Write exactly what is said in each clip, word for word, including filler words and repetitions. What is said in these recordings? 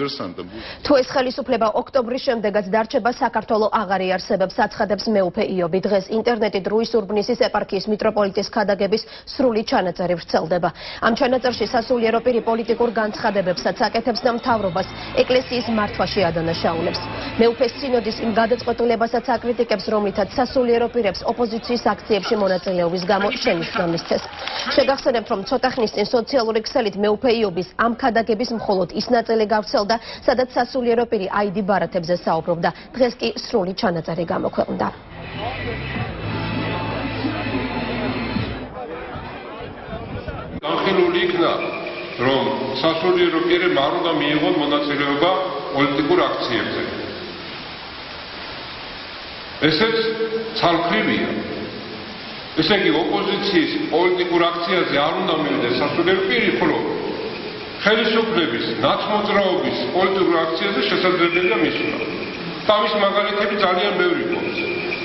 თუ ეს ხელისუფლება ოქტომბრის შემდეგაც დარჩება, საქართველო აღარ იარსებებს, აცხადებს მეუფე იობი. დღეს ინტერნეტით რუსი-ურბნისის ეპარქიის მიტროპოლიტის ქადაგების სრული ჩანაწერი ვრცელდება. ამ ჩანაწერში სასულიერო პირი პოლიტიკურ განცხადებებსაც აკეთებს და მთავრობას ეკლესიის მართვაში ადანაშაულებს. მეუფეს სინოდის იმ გადაწყვეტილებასაც აკრიტიკებს, რომლითაც სასულიერო პირებს ოპოზიციის აქციებში მონაწილეობის გამო შენიშვნა მისცეს. შეგახსენებთ, რომ ცოტა ხნის წინ სოციალური ქსელით მეუფე იობის ამ ქადაგების მხოლოდ ის ნაწილი გავრცელდა, სადაც სასულიერო პირი აიდი ბარათებზე საუბრობდა. დღეს კი სრული ჩანაწერი გამოქვეყნდა. განხილული იქნა, რომ სასულიერო პირებმა არ უნდა მიიღონ მონაწილეობა პოლიტიკურ აქციებზე. ესეც ცალკრივია. ესე იგი, ოპოზიციის პოლიტიკურ აქციაზე არ უნდა მივიდეს სასულიერო პირი, ხოლო ხელისუფლების ნაცმოძრაობის პოლიტიკურ აქციაზე შესაძლებელია მისვლა. და ამის მაგალითები ძალიან ბევრი გვაქვს.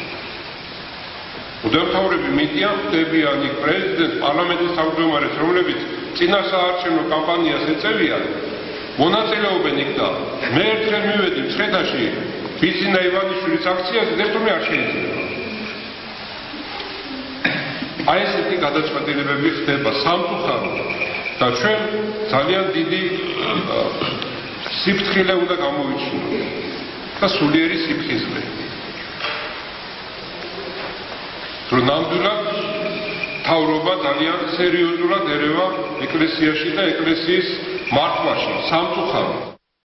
უდამთავრები მიტიან, ხდებიან იქ პრეზიდენტს, პარლამენტის თავმჯდომარეს, რომლებიც წინასაარჩევნო კამპანიას ეწევიან, მონაწილეობენ იქ და მე ერთხელ მივედი მცხეთაში ბიძინა ივანიშვილის აქციაზე და ერთომე არ შეიძლება. აი ესეთი გადაწყვეტილებები ხდება სამწუხაროდ. და ჩვენ ძალიან დიდი სიფრთხილე უნდა გამოვიჩინოთ და სულიერი სიფხიზლე. რომ ნამდვილად მთავრობა ძალიან სერიოზულად ერევა ეკლესიაში და ეკლესიის მართვაში, სამწუხაროდ.